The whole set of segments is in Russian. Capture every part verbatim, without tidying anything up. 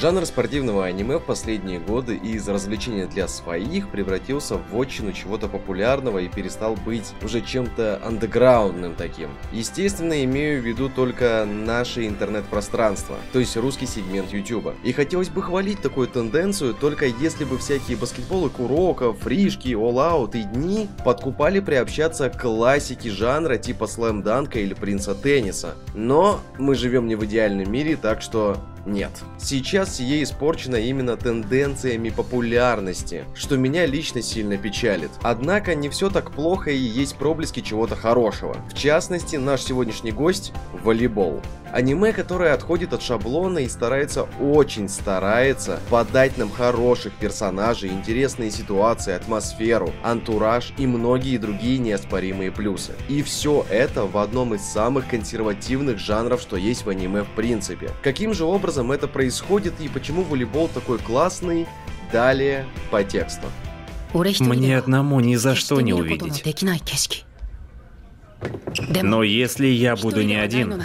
Жанр спортивного аниме в последние годы из развлечения для своих превратился в вотчину чего-то популярного и перестал быть уже чем-то андеграундным таким. Естественно, имею в виду только наше интернет-пространство, то есть русский сегмент ютуба. И хотелось бы хвалить такую тенденцию, только если бы всякие баскетболы Куроко, фришки, All Out и дни подкупали приобщаться к классике жанра типа Слэм Данка или Принца Тенниса. Но мы живем не в идеальном мире, так что... нет. Сейчас сие испорчено именно тенденциями популярности, что меня лично сильно печалит. Однако не все так плохо и есть проблески чего-то хорошего. В частности, наш сегодняшний гость — волейбол. Аниме, которое отходит от шаблона и старается, очень старается подать нам хороших персонажей, интересные ситуации, атмосферу, антураж и многие другие неоспоримые плюсы. И все это в одном из самых консервативных жанров, что есть в аниме в принципе. Каким же образом это происходит и почему волейбол такой классный? Далее по тексту. Мне одному ни за что не увидеть. Но если я буду не один...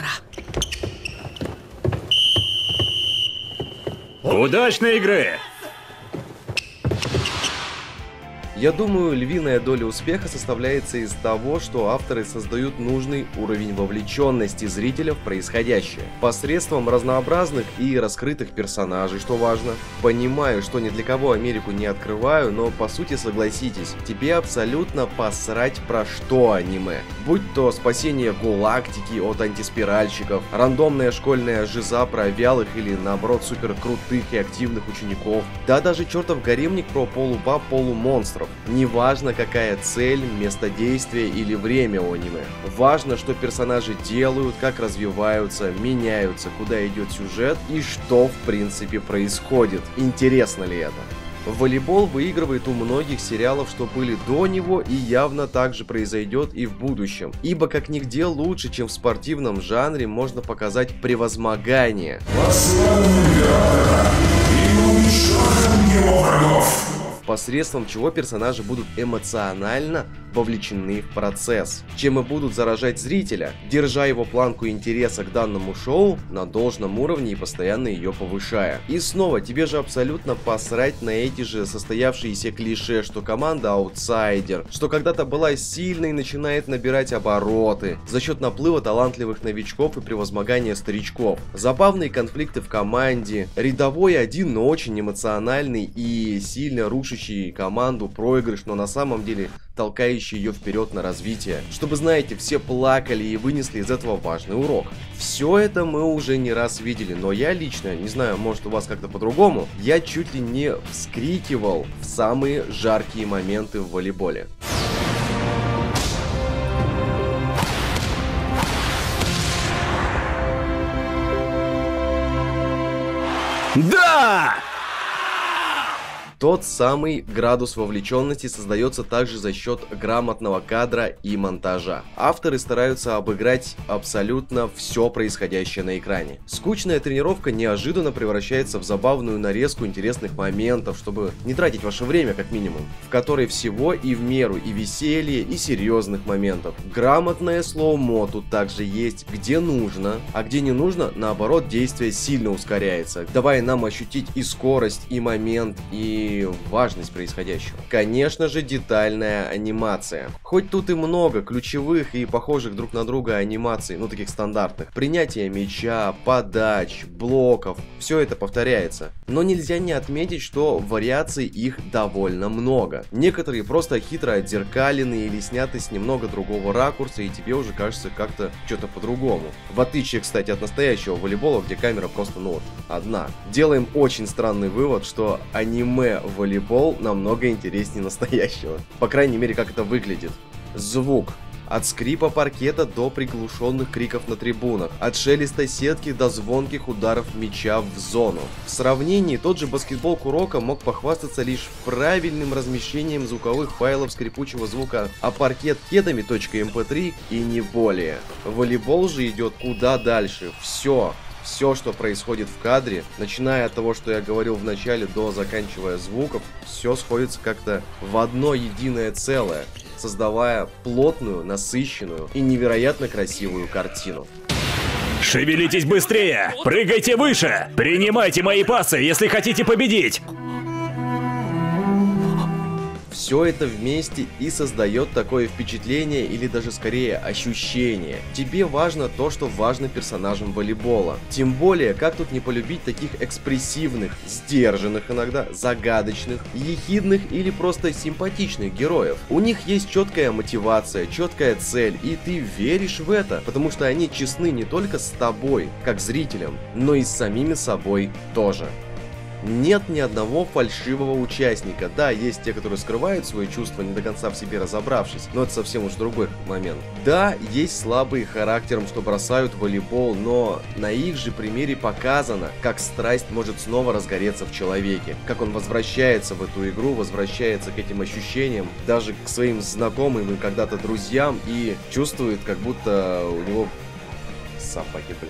Удачной игры! Я думаю, львиная доля успеха составляется из того, что авторы создают нужный уровень вовлеченности зрителя в происходящее. Посредством разнообразных и раскрытых персонажей, что важно. Понимаю, что ни для кого Америку не открываю, но по сути согласитесь, тебе абсолютно посрать про что аниме. Будь то спасение галактики от антиспиральщиков, рандомная школьная жиза про вялых или наоборот супер крутых и активных учеников, да даже чертов гаремник про полубаб полумонстров. Неважно, какая цель, место действия или время у аниме. Важно, что персонажи делают, как развиваются, меняются, куда идет сюжет и что в принципе происходит. Интересно ли это? Волейбол выигрывает у многих сериалов, что были до него, и явно так же произойдет и в будущем. Ибо как нигде лучше, чем в спортивном жанре, можно показать превозмогание. Посредством чего персонажи будут эмоционально вовлечены в процесс, чем и будут заражать зрителя, держа его планку интереса к данному шоу на должном уровне и постоянно ее повышая. И снова, тебе же абсолютно посрать на эти же состоявшиеся клише, что команда аутсайдер, что когда-то была сильной и начинает набирать обороты за счет наплыва талантливых новичков и превозмогания старичков, забавные конфликты в команде, рядовой один, но очень эмоциональный и сильно рушащий команду проигрыш, но на самом деле толкающий ее вперед на развитие, чтобы, знаете, все плакали и вынесли из этого важный урок. Все это мы уже не раз видели, но я лично, не знаю, может у вас как-то по-другому, я чуть ли не вскрикивал в самые жаркие моменты в волейболе. Да! Тот самый градус вовлеченности создается также за счет грамотного кадра и монтажа. Авторы стараются обыграть абсолютно все происходящее на экране. Скучная тренировка неожиданно превращается в забавную нарезку интересных моментов, чтобы не тратить ваше время как минимум, в которой всего и в меру, и веселье, и серьезных моментов. Грамотное слоумо тут также есть, где нужно, а где не нужно, наоборот, действие сильно ускоряется, давая нам ощутить и скорость, и момент, и важность происходящего. Конечно же, детальная анимация. Хоть тут и много ключевых и похожих друг на друга анимаций, ну таких стандартных. Принятие мяча, подач, блоков, все это повторяется. Но нельзя не отметить, что вариаций их довольно много. Некоторые просто хитро отзеркалены или сняты с немного другого ракурса, и тебе уже кажется как-то что-то по-другому. В отличие, кстати, от настоящего волейбола, где камера просто, ну вот, одна. Делаем очень странный вывод, что аниме волейбол намного интереснее настоящего. По крайней мере, как это выглядит. Звук. От скрипа паркета до приглушенных криков на трибунах, от шелеста сетки до звонких ударов мяча в зону. В сравнении, тот же баскетбол Куроко мог похвастаться лишь правильным размещением звуковых файлов скрипучего звука, а паркет кедами .эм пэ три и не более. Волейбол же идет куда дальше. Все. Все, что происходит в кадре, начиная от того, что я говорил в начале, до заканчивая звуков, все сходится как-то в одно единое целое, создавая плотную, насыщенную и невероятно красивую картину. Шевелитесь быстрее! Прыгайте выше! Принимайте мои пасы, если хотите победить! Все это вместе и создает такое впечатление или даже скорее ощущение. Тебе важно то, что важно персонажам волейбола. Тем более, как тут не полюбить таких экспрессивных, сдержанных иногда, загадочных, ехидных или просто симпатичных героев. У них есть четкая мотивация, четкая цель, и ты веришь в это, потому что они честны не только с тобой, как зрителем, но и с самими собой тоже. Нет ни одного фальшивого участника. Да, есть те, которые скрывают свои чувства, не до конца в себе разобравшись, но это совсем уж другой момент. Да, есть слабые характером, что бросают волейбол, но на их же примере показано, как страсть может снова разгореться в человеке, как он возвращается в эту игру, возвращается к этим ощущениям, даже к своим знакомым и когда-то друзьям, и чувствует, как будто у него собаки, блин.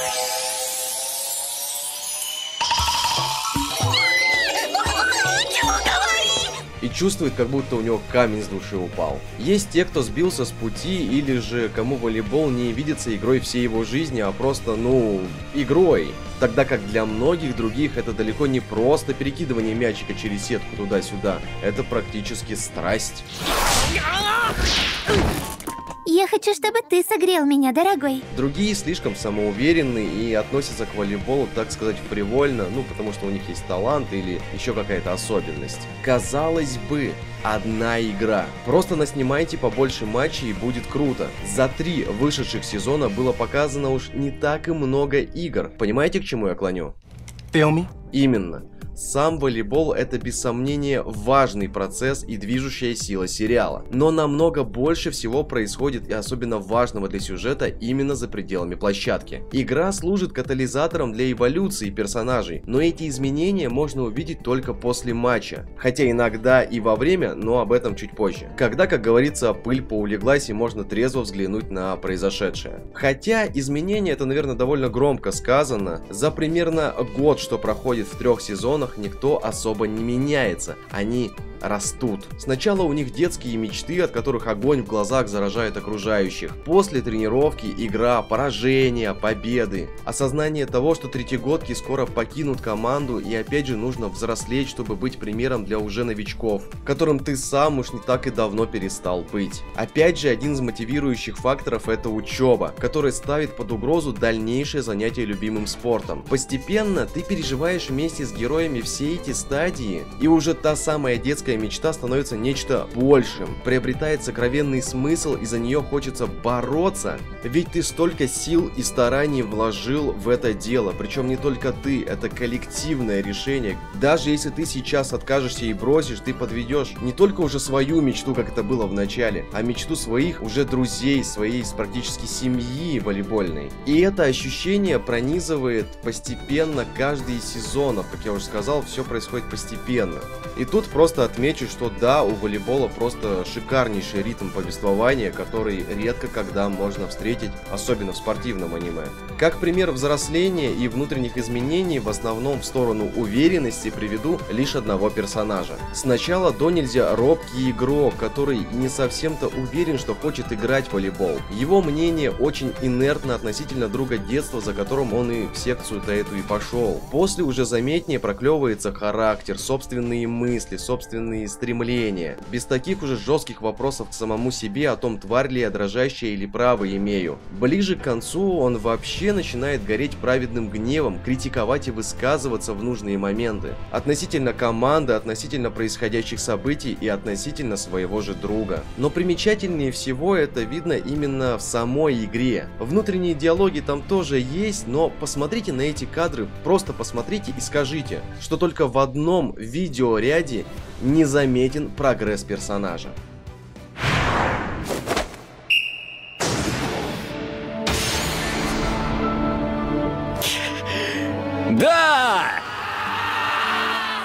И чувствует, как будто у него камень с души упал. Есть те, кто сбился с пути, или же кому волейбол не видится игрой всей его жизни, а просто, ну, игрой. Тогда как для многих других это далеко не просто перекидывание мячика через сетку туда-сюда. Это практически страсть. Я хочу, чтобы ты согрел меня, дорогой. Другие слишком самоуверенны и относятся к волейболу, так сказать, фривольно, ну, потому что у них есть талант или еще какая-то особенность. Казалось бы, одна игра. Просто наснимайте побольше матчей и будет круто. За три вышедших сезона было показано уж не так и много игр. Понимаете, к чему я клоню? Feel me? Именно. Сам волейбол — это без сомнения важный процесс и движущая сила сериала. Но намного больше всего происходит и особенно важного для сюжета именно за пределами площадки. Игра служит катализатором для эволюции персонажей, но эти изменения можно увидеть только после матча. Хотя иногда и во время, но об этом чуть позже. Когда, как говорится, пыль поулеглась и можно трезво взглянуть на произошедшее. Хотя изменения — это, наверное, довольно громко сказано. За примерно год, что проходит в трех сезонах, никто особо не меняется, они растут. Сначала у них детские мечты, от которых огонь в глазах заражает окружающих. После тренировки, игра, поражения, победы. Осознание того, что третьегодки скоро покинут команду, и опять же нужно взрослеть, чтобы быть примером для уже новичков, которым ты сам уж не так и давно перестал быть. Опять же, один из мотивирующих факторов — это учеба, которая ставит под угрозу дальнейшее занятие любимым спортом. Постепенно ты переживаешь вместе с героями все эти стадии, и уже та самая детская мечта становится нечто большим, приобретает сокровенный смысл, и за нее хочется бороться, ведь ты столько сил и стараний вложил в это дело, причем не только ты, это коллективное решение. Даже если ты сейчас откажешься и бросишь, ты подведешь не только уже свою мечту, как это было в начале, а мечту своих уже друзей, своей практически семьи волейбольной. И это ощущение пронизывает постепенно каждый из сезонов, как я уже сказал, все происходит постепенно. И тут просто отмечу, что да, у волейбола просто шикарнейший ритм повествования, который редко когда можно встретить, особенно в спортивном аниме. Как пример взросления и внутренних изменений, в основном в сторону уверенности, приведу лишь одного персонажа. Сначала до нельзя робкий игрок, который не совсем-то уверен, что хочет играть в волейбол. Его мнение очень инертно относительно друга детства, за которым он и в секцию-то эту и пошел. После уже заметнее проклевывается характер, собственные мысли, собственные стремления. Без таких уже жестких вопросов к самому себе о том, тварь ли я дрожащая или право имею. Ближе к концу он вообще начинает гореть праведным гневом, критиковать и высказываться в нужные моменты. Относительно команды, относительно происходящих событий и относительно своего же друга. Но примечательнее всего это видно именно в самой игре. Внутренние диалоги там тоже есть, но посмотрите на эти кадры, просто посмотрите и скажите, что только в одном видеоряде не заметен прогресс персонажа. Да!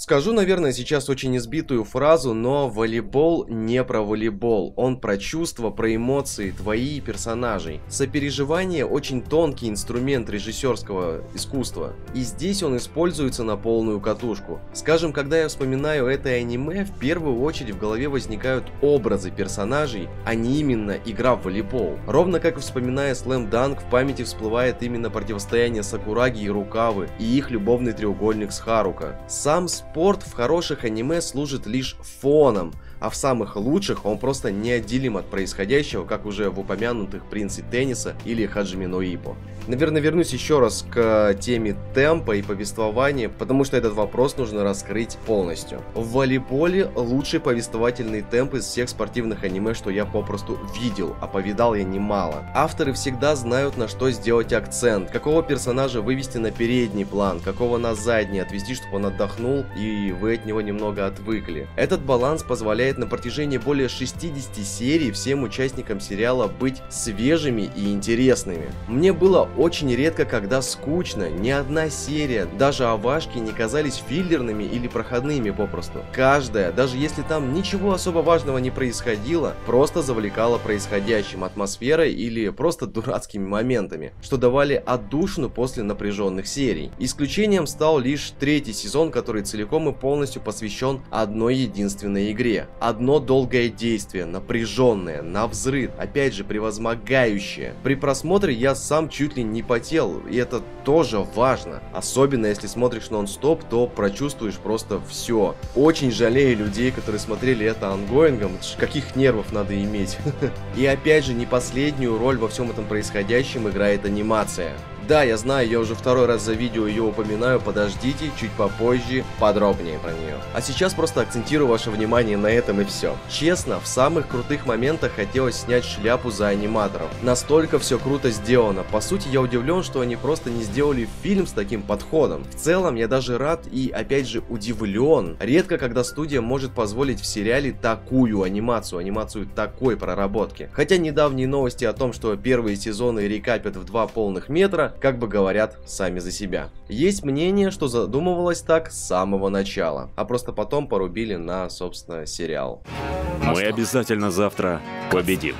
Скажу, наверное, сейчас очень избитую фразу, но волейбол не про волейбол. Он про чувства, про эмоции, твои персонажей. Сопереживание очень тонкий инструмент режиссерского искусства. И здесь он используется на полную катушку. Скажем, когда я вспоминаю это аниме, в первую очередь в голове возникают образы персонажей, а не именно игра в волейбол. Ровно как и вспоминая Slam Dunk, в памяти всплывает именно противостояние Сакураги и Рукавы, и их любовный треугольник с Харука. Сам спорт в хороших аниме служит лишь фоном, а в самых лучших он просто неотделим от происходящего, как уже в упомянутых «Принце тенниса» или «Хаджими но Иппо». Наверное, вернусь еще раз к теме темпа и повествования, потому что этот вопрос нужно раскрыть полностью. В волейболе лучший повествовательный темп из всех спортивных аниме, что я попросту видел, а повидал я немало. Авторы всегда знают, на что сделать акцент, какого персонажа вывести на передний план, какого на задний отвести, чтобы он отдохнул и вы от него немного отвыкли. Этот баланс позволяет на протяжении более шестидесяти серий всем участникам сериала быть свежими и интересными. Мне было очень редко, когда скучно, ни одна серия, даже овашки не казались филлерными или проходными попросту. Каждая, даже если там ничего особо важного не происходило, просто завлекала происходящим, атмосферой или просто дурацкими моментами, что давали отдушину после напряженных серий. Исключением стал лишь третий сезон, который целиком и полностью посвящен одной единственной игре. Одно долгое действие, напряженное, навзрыд, опять же превозмогающее. При просмотре я сам чуть ли не потел, и это тоже важно. Особенно если смотришь нон-стоп, то прочувствуешь просто все. Очень жалею людей, которые смотрели это ангоингом, каких нервов надо иметь. И опять же, не последнюю роль во всем этом происходящем играет анимация. Да, я знаю, я уже второй раз за видео ее упоминаю, подождите, чуть попозже подробнее про нее. А сейчас просто акцентирую ваше внимание на этом и все. Честно, в самых крутых моментах хотелось снять шляпу за аниматоров. Настолько все круто сделано. По сути, я удивлен, что они просто не сделали фильм с таким подходом. В целом, я даже рад и, опять же, удивлен. Редко, когда студия может позволить в сериале такую анимацию, анимацию такой проработки. Хотя недавние новости о том, что первые сезоны рекапят в два полных метра, как бы говорят сами за себя. Есть мнение, что задумывалось так с самого начала, а просто потом порубили на, собственно, сериал. Мы обязательно завтра победим.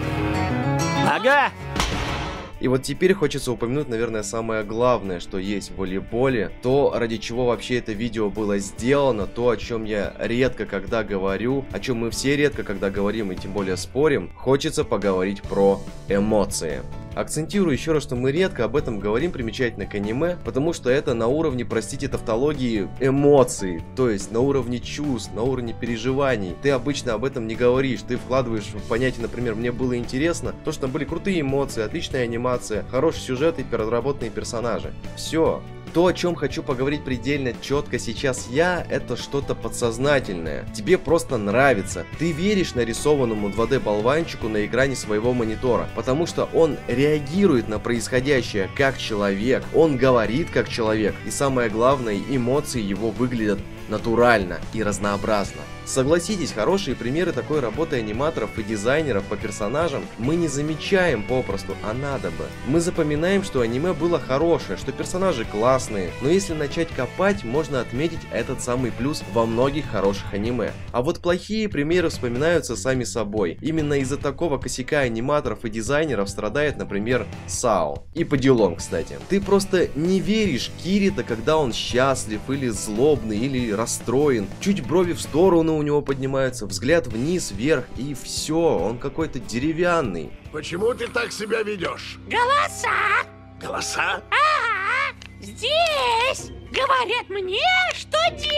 Ага! И вот теперь хочется упомянуть, наверное, самое главное, что есть в волейболе, то, ради чего вообще это видео было сделано, то, о чем я редко когда говорю, о чем мы все редко когда говорим и тем более спорим, хочется поговорить про эмоции. Акцентирую еще раз, что мы редко об этом говорим примечательно к аниме, потому что это на уровне, простите, тавтологии эмоций, то есть на уровне чувств, на уровне переживаний. Ты обычно об этом не говоришь, ты вкладываешь в понятие, например, мне было интересно, то, что там были крутые эмоции, отличная анимация, хороший сюжет и переработанные персонажи. Все. То, о чем хочу поговорить предельно четко сейчас я, это что-то подсознательное. Тебе просто нравится. Ты веришь нарисованному два дэ болванчику на экране своего монитора, потому что он реагирует на происходящее как человек, он говорит как человек, и самое главное, эмоции его выглядят натурально и разнообразно. Согласитесь, хорошие примеры такой работы аниматоров и дизайнеров по персонажам мы не замечаем попросту, а надо бы. Мы запоминаем, что аниме было хорошее, что персонажи классные, но если начать копать, можно отметить этот самый плюс во многих хороших аниме. А вот плохие примеры вспоминаются сами собой. Именно из-за такого косяка аниматоров и дизайнеров страдает, например, Сао. И по делам, кстати. Ты просто не веришь Кирита, когда он счастлив или злобный, или расстроен. Чуть брови в сторону у него поднимаются, взгляд вниз, вверх, и все, он какой-то деревянный. Почему ты так себя ведешь? Голоса! Голоса? Ага! Здесь! Говорят мне, что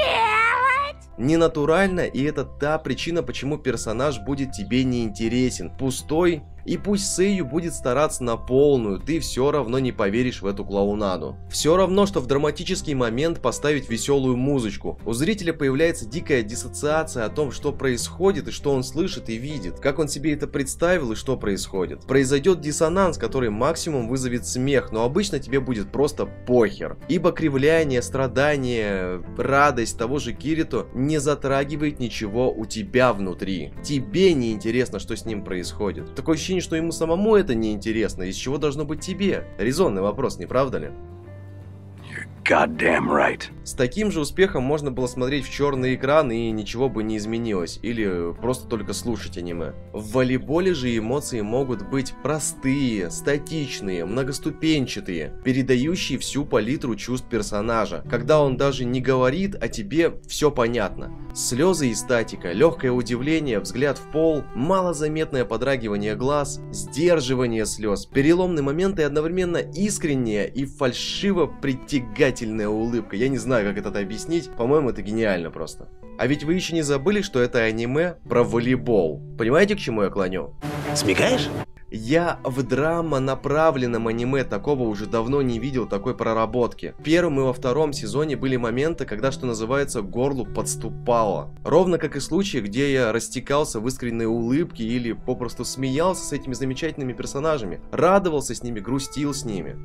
делать! Ненатурально, и это та причина, почему персонаж будет тебе неинтересен, пустой. И пусть Сэйю будет стараться на полную, ты все равно не поверишь в эту клоунаду. Все равно, что в драматический момент поставить веселую музычку. У зрителя появляется дикая диссоциация о том, что происходит и что он слышит и видит. Как он себе это представил и что происходит. Произойдет диссонанс, который максимум вызовет смех, но обычно тебе будет просто похер. Ибо кривляние, страдание, радость того же Кирито не затрагивает ничего у тебя внутри. Тебе не интересно, что с ним происходит. Такое ощущение, что ему самому это неинтересно, из чего должно быть тебе? Резонный вопрос, не правда ли? goddamn right. С таким же успехом можно было смотреть в черный экран и ничего бы не изменилось, или просто только слушать аниме. В волейболе же эмоции могут быть простые, статичные, многоступенчатые, передающие всю палитру чувств персонажа, когда он даже не говорит, а тебе все понятно. Слезы и статика, легкое удивление, взгляд в пол, малозаметное подрагивание глаз, сдерживание слез, переломные моменты и одновременно искренняя и фальшиво притягательная улыбка. Я не знаю, как это объяснить, по-моему, это гениально просто. А ведь вы еще не забыли, что это аниме про волейбол. Понимаете, к чему я клоню? Смекаешь? Я в драма-направленном аниме такого уже давно не видел, такой проработки. В первом и во втором сезоне были моменты, когда, что называется, к горлу подступало. Ровно как и случаи, где я растекался в искренней улыбке или попросту смеялся с этими замечательными персонажами, радовался с ними, грустил с ними.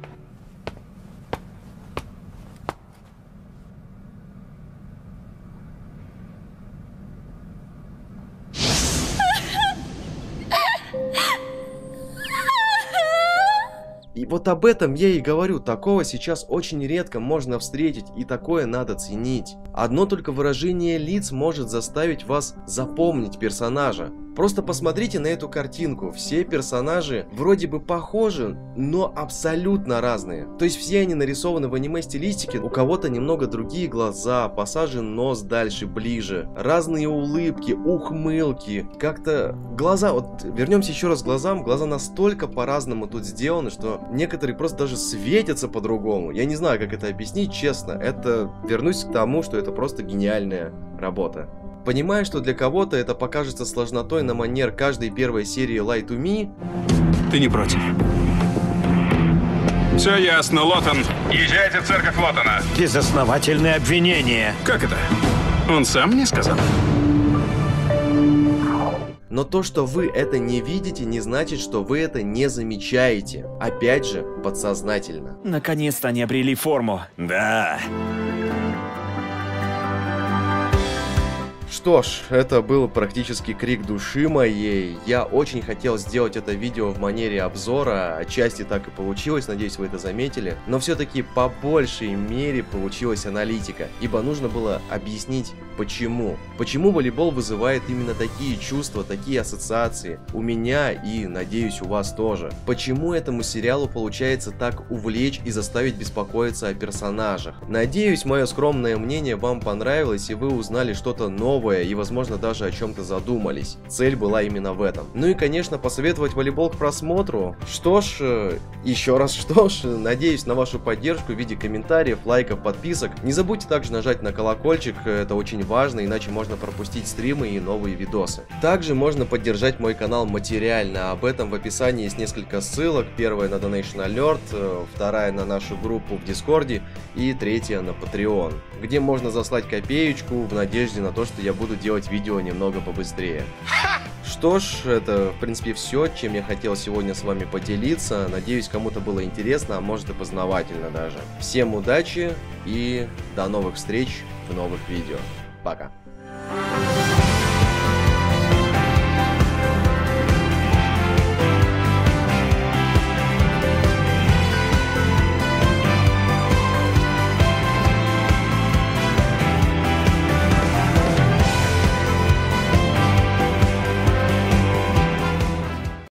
И вот об этом я и говорю, такого сейчас очень редко можно встретить, и такое надо ценить. Одно только выражение лиц может заставить вас запомнить персонажа. Просто посмотрите на эту картинку, все персонажи вроде бы похожи, но абсолютно разные. То есть все они нарисованы в аниме-стилистике, у кого-то немного другие глаза, посажен нос дальше, ближе, разные улыбки, ухмылки, как-то глаза, вот вернемся еще раз к глазам, глаза настолько по-разному тут сделаны, что некоторые просто даже светятся по-другому. Я не знаю, как это объяснить, честно, это вернусь к тому, что это просто гениальная работа. Понимаю, что для кого-то это покажется сложнотой на манер каждой первой серии Lie to Me. Ты не против? Все ясно, Лотон. Езжайте в церковь Лотона. Безосновательные обвинения. Как это? Он сам мне сказал? Но то, что вы это не видите, не значит, что вы это не замечаете. Опять же, подсознательно. Наконец-то они обрели форму. Да. Что ж, это был практически крик души моей. Я очень хотел сделать это видео в манере обзора, отчасти так и получилось, надеюсь, вы это заметили. Но все-таки по большей мере получилась аналитика, ибо нужно было объяснить, почему. Почему волейбол вызывает именно такие чувства, такие ассоциации у меня и, надеюсь, у вас тоже. Почему этому сериалу получается так увлечь и заставить беспокоиться о персонажах. Надеюсь, мое скромное мнение вам понравилось и вы узнали что-то новое и, возможно, даже о чем-то задумались. Цель была именно в этом. Ну и, конечно, посоветовать волейбол к просмотру. Что ж, еще раз что ж, надеюсь на вашу поддержку в виде комментариев, лайков, подписок. Не забудьте также нажать на колокольчик, это очень важно, иначе можно пропустить стримы и новые видосы. Также можно поддержать мой канал материально, об этом в описании есть несколько ссылок. Первая на Donation Alert, вторая на нашу группу в Дискорде и третья на Patreon, где можно заслать копеечку в надежде на то, что я буду делать видео немного побыстрее. Что ж, это в принципе все, чем я хотел сегодня с вами поделиться. Надеюсь, кому-то было интересно, а может и познавательно даже. Всем удачи и до новых встреч в новых видео. Пока.